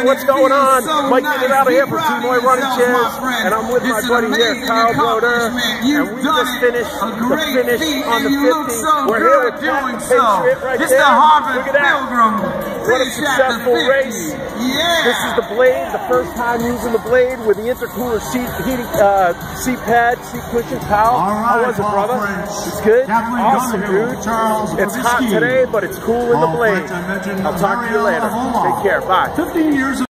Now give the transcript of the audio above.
what's going on? Mike get it out of here for T-Boy Running Chairs, and I'm with my buddy here, Kyle Broder, and we just finished the finish on the 50. We're here with doing Patriot right there. Look at that. What a successful race. This is the Blade, the first time using the Blade with the intercooler seat pad, seat cushion. Kyle, how was it, brother? It's good? Awesome, dude. It's hot today, but it's cool in the Blade. I'll talk to you later. Take care. Bye. 15 years